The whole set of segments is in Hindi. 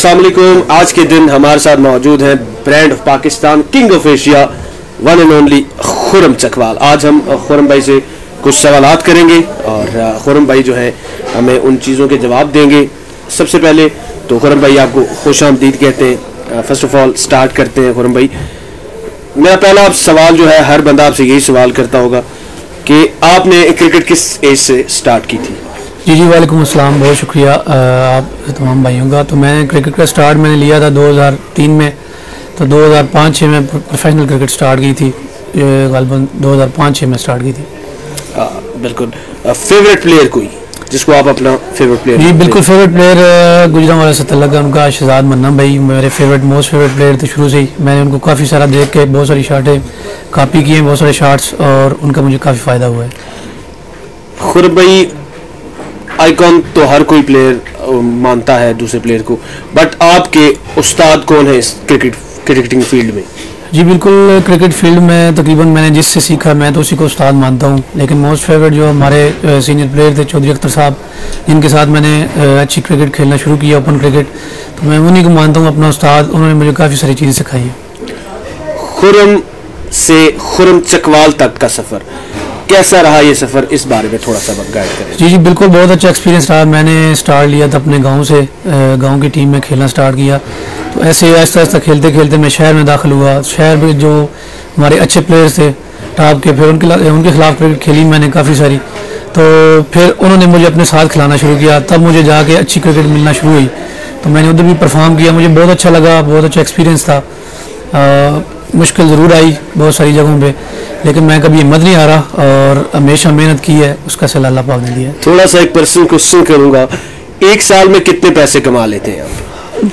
अस्सलाम वालेकुम। आज के दिन हमारे साथ मौजूद हैं brand of Pakistan, king of Asia, one and only Khurram Chakwal. आज हम खुरम भाई से कुछ सवालात करेंगे और खुरम भाई जो है हमें उन चीज़ों के जवाब देंगे। सबसे पहले तो खुरम भाई आपको खुश आमदीद कहते हैं। फर्स्ट ऑफ ऑल स्टार्ट करते हैं खुरम भाई। मेरा पहला सवाल जो है, हर बंदा आपसे यही सवाल करता होगा कि आपने क्रिकेट किस एज से स्टार्ट की थी? जी वालेकुम अस्सलाम, बहुत शुक्रिया आप तमाम भाइयों का। तो मैं क्रिकेट का स्टार्ट मैंने लिया था 2003 में। तो 2005-06 में प्रोफेशनल क्रिकेट स्टार्ट की थी, गालिबन 2005-06 में स्टार्ट की थी। बिल्कुल। फेवरेट प्लेयर कोई जिसको आप अपना फेवरेट प्लेयर? जी बिल्कुल, फेवरेट प्लेयर गुजरांवाला से तल्लक है उनका शहजाद मन्ना भाई, मेरे फेवरेट मोस्ट फेवरेट प्लेयर थे शुरू से ही। मैंने उनको काफ़ी सारा देख के बहुत सारी शाटें कॉपी की हैं, बहुत सारे शार्ट्स, और उनका मुझे काफ़ी फ़ायदा हुआ है। खुरम भाई, आइकॉन तो हर कोई प्लेयर मानता है दूसरे प्लेयर को, बट आपके उस्ताद कौन है इस क्रिकेटिंग फील्ड में? जी बिल्कुल, क्रिकेट फील्ड में तकरीबन मैंने जिससे सीखा मैं तो उसी को उस्ताद मानता हूँ। लेकिन मोस्ट फेवरेट जो हमारे सीनियर प्लेयर थे चौधरी अख्तर साहब, जिनके साथ मैंने अच्छी क्रिकेट खेलना शुरू किया, ओपन क्रिकेट, तो मैं उन्हीं को मानता हूँ अपना उस्ताद। उन्होंने मुझे काफ़ी सारी चीज़ें सिखाई हैं। खुरम से खुरम चकवाल तक का सफ़र कैसा रहा? ये सफ़र इस बारे में थोड़ा सा गाइड करें। जी बिल्कुल, बहुत अच्छा एक्सपीरियंस रहा। मैंने स्टार्ट लिया था अपने गांव से, गांव की टीम में खेलना स्टार्ट किया। तो ऐसे आहिस्ता आहिस्ता खेलते खेलते मैं शहर में दाखिल हुआ। शहर में जो हमारे अच्छे प्लेयर्स थे टॉप के, फिर उनके खिलाफ क्रिकेट खेली मैंने काफ़ी सारी। तो फिर उन्होंने मुझे अपने साथ खिलाना शुरू किया, तब मुझे जाके अच्छी क्रिकेट मिलना शुरू हुई। तो मैंने उधर भी परफॉर्म किया, मुझे बहुत अच्छा लगा, बहुत अच्छा एक्सपीरियंस था। मुश्किल ज़रूर आई बहुत सारी जगहों पे, लेकिन मैं कभी हिम्मत नहीं हारा और हमेशा मेहनत की है, उसका सिला अल्लाह पाक ने दिया है। थोड़ा सा एक पर्सनल क्वेश्चन करूँगा, एक साल में कितने पैसे कमा लेते हैं आप?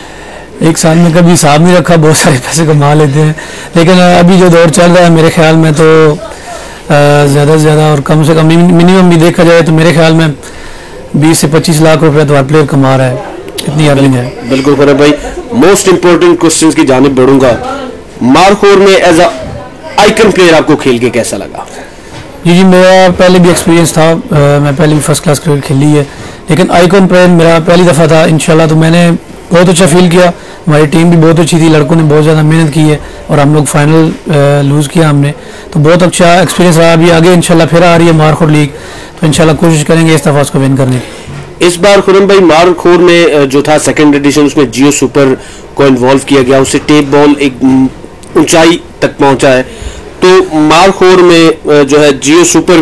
एक साल में कभी हिसाब नहीं रखा, बहुत सारे पैसे कमा लेते हैं। लेकिन अभी जो दौर चल रहा है मेरे ख्याल में तो ज़्यादा से ज़्यादा और कम से कम मिनिमम भी देखा जाए तो मेरे ख्याल में 20 से 25 लाख रुपए तो हर प्लेयर कमा रहा है, इतनी अर्निंग है। बिल्कुल खुरम भाई, मोस्ट इंपॉर्टेंट क्वेश्चन की जानिब बढ़ूंगा। मारखोर में एज अ आइकन प्लेयर आपको खेल के कैसा लगा? जी मेरा पहले भी एक्सपीरियंस था, मैं पहले भी फर्स्ट क्लास क्रिकेट खेली है, लेकिन आइकॉन प्लेयर मेरा पहली दफ़ा था इंशाल्लाह। तो मैंने बहुत अच्छा फील किया, हमारी टीम भी बहुत अच्छी थी, लड़कों ने बहुत ज़्यादा मेहनत की है और हम लोग फाइनल लूज़ किया हमने। तो बहुत अच्छा एक्सपीरियंस रहा। अभी आगे इंशाल्लाह फिर आ रही है मारखोर लीग, तो इंशाल्लाह कोशिश करेंगे इस दफ़ा उसको विन करने की। इस बार खुरम भाई मारखोर में जो था सेकंड एडिशन, उसमें जियो सुपर को इन्वॉल्व किया गया, उससे टेप बॉल एक ऊंचाई तक पहुंचा है। तो मारखोर में जो है जियो सुपर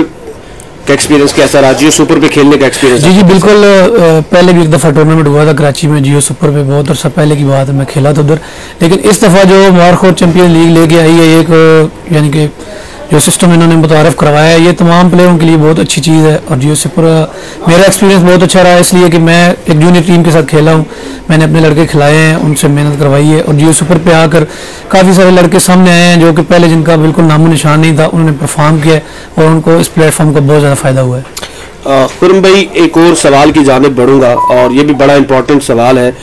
का एक्सपीरियंस कैसा रहा? जियो सुपर पे खेलने का एक्सपीरियंस? जी बिल्कुल, पहले भी एक दफ़ा टूर्नामेंट हुआ था कराची में जियो सुपर पे, बहुत अर्सा पहले की बात है, मैं खेला था उधर। लेकिन इस दफ़ा जो मारखोर चैंपियन लीग लेके आई है, एक यानी कि जो सिस्टम इन्होंने मुतारफ़ करवाया है, ये तमाम प्लेयरों के लिए बहुत अच्छी चीज़ है। और जियो सुपर मेरा एक्सपीरियंस बहुत अच्छा रहा, इसलिए कि मैं एक जूनियर टीम के साथ खेला हूँ, मैंने अपने लड़के खिलाए हैं, उनसे मेहनत करवाई है। और जियो सुपर पे आकर काफ़ी सारे लड़के सामने आए हैं जो कि पहले जिनका बिल्कुल नामो निशान नहीं था, उन्होंने परफॉर्म किया और उनको इस प्लेटफॉर्म का बहुत ज़्यादा फ़ायदा हुआ है। खुरम भाई, एक और सवाल की जानिब बढ़ूंगा और ये भी बड़ा इंपॉर्टेंट सवाल है।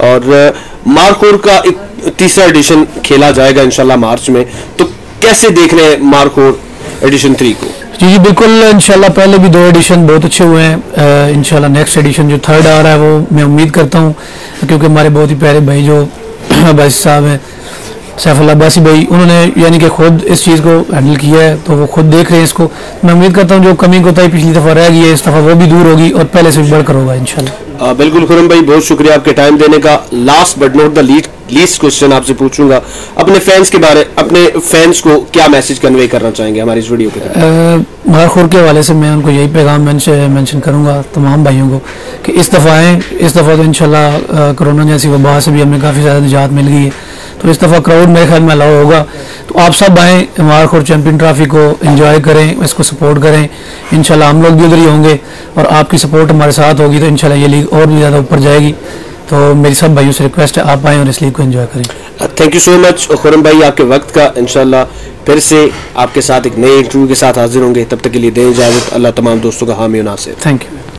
और मारखोर का एक तीसरा एडिशन खेला जाएगा इंशाल्लाह मार्च में, तो कैसे देख रहे हैं मारखोर एडिशन 3 को? जी बिल्कुल, इंशाल्लाह पहले भी 2 एडिशन बहुत अच्छे हुए हैं। इंशाल्लाह नेक्स्ट एडिशन जो 3rd आ रहा है वो मैं उम्मीद करता हूँ, क्योंकि हमारे बहुत ही प्यारे भाई जो अब्बासी साहब हैं, सैफुल्लाह अब्बासी भाई, उन्होंने यानी कि खुद इस चीज़ को हैंडल किया है, तो वो खुद देख रहे हैं इसको। मैं उम्मीद करता हूँ जो कमी कोताही पिछली दफ़ा रह गई है, इस दफ़ा वो भी दूर होगी और पहले से भी बढ़कर होगा इंशाल्लाह। बिल्कुल खुरम भाई, बहुत शुक्रिया आपके टाइम देने का। Last but not the least question आपसे पूछूंगा, अपने फैंस को क्या मैसेज कन्वे करना चाहेंगे हमारी इस वीडियो के? मारखोर के हवाले से मैं उनको यही पैगाम मेंशन करूंगा तमाम भाइयों को कि इस दफ़ा आएँ। इस दफ़ा तो इंशाल्लाह कोरोना जैसी वबा से भी हमें काफ़ी ज़्यादा निजात मिल गई है, तो इस दफ़ा क्राउड मेरे ख्याल में अलाउ होगा। तो आप सब आएँ, मारखोर चैंपियन ट्रॉफी को एंजॉय करें, इसको सपोर्ट करें। इंशाल्लाह हम लोग भी उधर ही होंगे और आपकी सपोर्ट हमारे साथ होगी तो इंशाल्लाह ये लीग और भी ज़्यादा ऊपर जाएगी। तो मेरी सब भाइयों से रिक्वेस्ट है, आप आएँ और इस लीग को एंजॉय करें। Thank you so much Khurram भाई आपके वक्त का। इंशाल्लाह फिर से आपके साथ एक नए इंटरव्यू के साथ हाजिर होंगे, तब तक के लिए दें इजाज़त। अल्लाह तमाम दोस्तों का हामी नासिर। Thank you.